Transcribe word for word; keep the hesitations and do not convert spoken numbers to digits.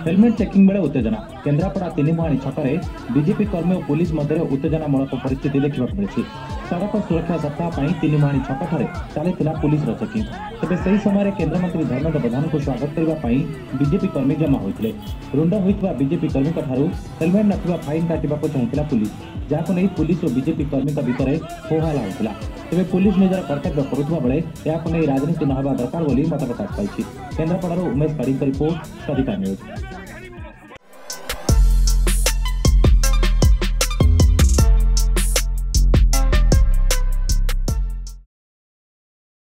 Helmet checking बेले उत्तेजना Kendrapara तीनिमुहाणी छकरे BJP कर्मी और पुलिस मध्य उत्तेजनामूलक परिस्थिति देखा मिली। सड़क सुरक्षा सप्ताह पर तीनिमुहाणी छकଠାରେ चली पुलिस चेकिंग। तेज से समय केन्द्रमंत्री धर्मेन्द्र प्रधान को स्वागत करने बीजेपी कर्मी जमा होते रुंड होता बीजेपी कर्मी हेलमेट नथिबा फाइन काटा चाहता पुलिस, जहां नहीं पुलिस और बीजेपी कर्मी भितर होहल्ला होता। तेज पुलिस निजर कर्तव्य करुवा बेले यह राजनीति न होगा दरकार मत प्रकाश पाई। केन्द्रापड़ा उमेश पाड़ी रिपोर्ट स्वाधिकार न्यूज।